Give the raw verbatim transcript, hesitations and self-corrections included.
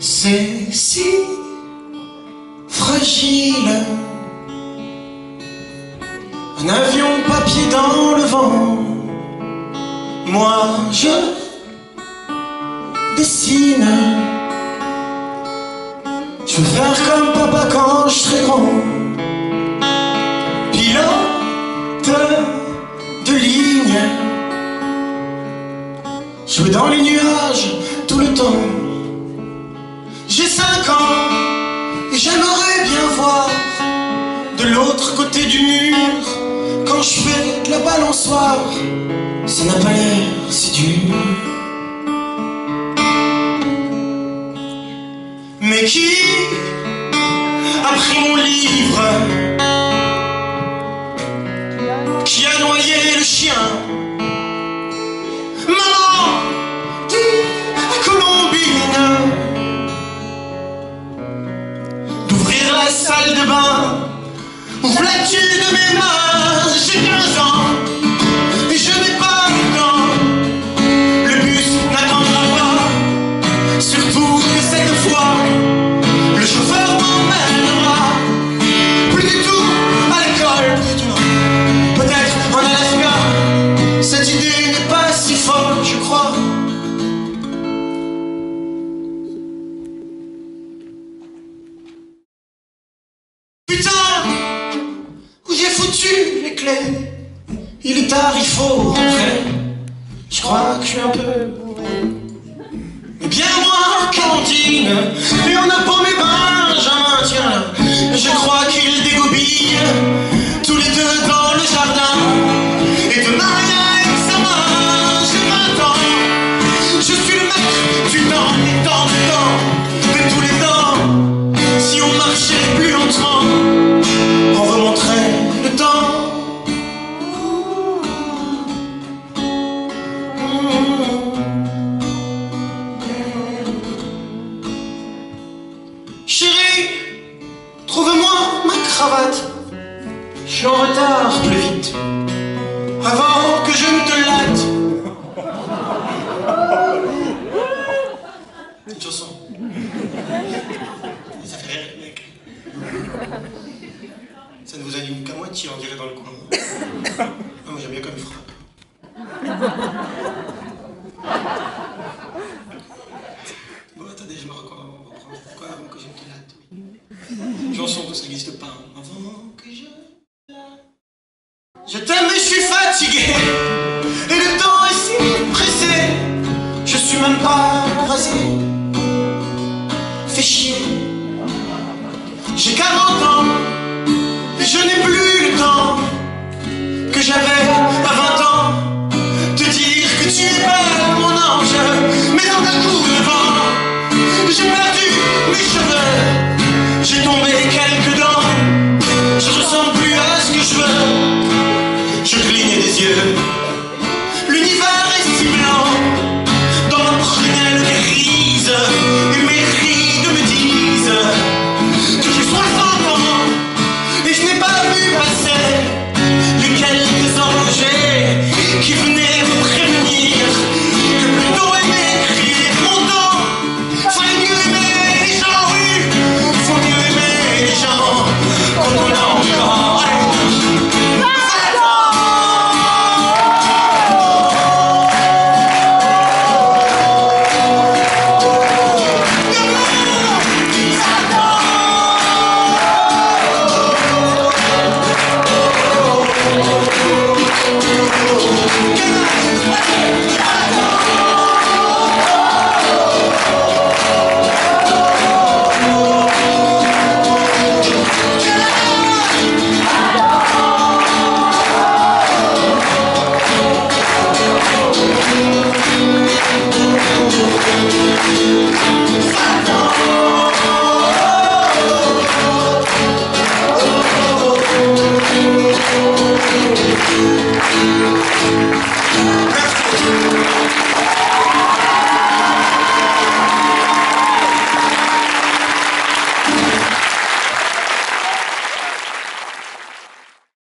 C'est si fragile, un avion papier dans le vent. Moi je dessine, je veux faire comme papa quand je serai grand. Pilote de ligne, jouer dans les nuages tout le temps. J'ai cinq ans et j'aimerais bien voir de l'autre côté du mur quand je fais de la balançoire. Ça n'a pas l'air si dur. Mais qui a pris mon livre? Qui a noyé le chien? Maman, dis à Colombine d'ouvrir la salle de bain. Ouvre-la-tu de mes mains? J'ai quinze ans et je n'ai pas le temps. Le bus n'attendra pas, surtout que cette fois le chauffeur m'emmènera plus du tout à l'école. Peut-être en Alaska. Cette idée n'est pas si folle, je crois. Putain, où j'ai foutu les clés? Il est tard, il faut rentrer. Je crois que je suis un peu bourré, mais bien moins cantine. Et on a paumé Benjamin, tiens là. Je crois qu'il dégobille tous les deux dans le jardin. Et demain il y a examen. J'ai vingt ans, je suis le maître du temps, des temps, du temps, de tous les temps. Si on marchait plus lentement, on remonterait le temps. Chérie, trouve-moi ma cravate. Je suis en retard, plus vite, avant que je ne te latte. Une chanson. Ça fait rire, mec. Ça ne vous anime qu'à moitié, on dirait, dans le coin. Ah, moi j'aime bien comme il frappe. Bon, attendez, je me reprends. Pourquoi avant que je ne te latte? Oui. Chanson, ça n'existe pas. Hein. Avant que je te latte. Je t'aime mais je suis fatigué. Et le temps est si pressé. Je suis même pas rasé. Fais chier. J'ai quarante ans. Et je n'ai plus le temps que j'avais à vingt ans. Te dire que tu es belle, mon ange. Mais dans un coup de vent, j'ai perdu mes cheveux. J'ai tombé quelques dents. Je ressemble plus à ce que je veux. Je cligne des yeux. L'univers est si blanc dans ma prunelle grise. Et mes rides me disent que j'ai soixante ans. Et je n'ai pas vu passer les quelques anges qui venaient me prévenir que plutôt aimer écrire mon temps. Fallait mieux aimer les gens, oui. Faut mieux aimer les gens quand on a encore Merci.